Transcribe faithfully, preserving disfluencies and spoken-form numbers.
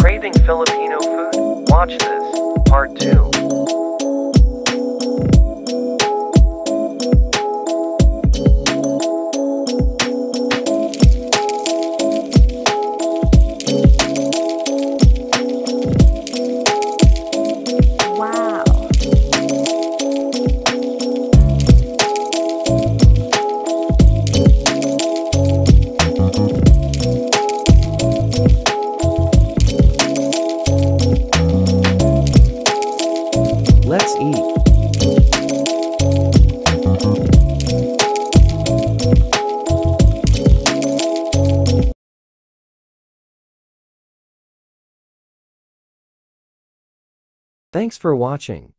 Craving Filipino food? Watch this. Part two. Let's eat. Thanks for watching.